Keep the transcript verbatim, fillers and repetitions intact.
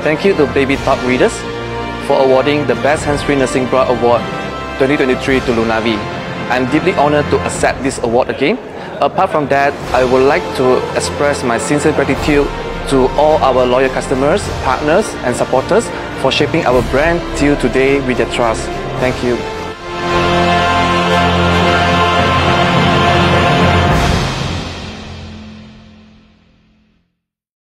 Thank you to BabyTalk readers for awarding the Best Hands-Free Nursing Bra Award twenty twenty-three to Lunavie. I'm deeply honored to accept this award again. Apart from that, I would like to express my sincere gratitude to all our loyal customers, partners and supporters for shaping our brand till today with their trust. Thank you.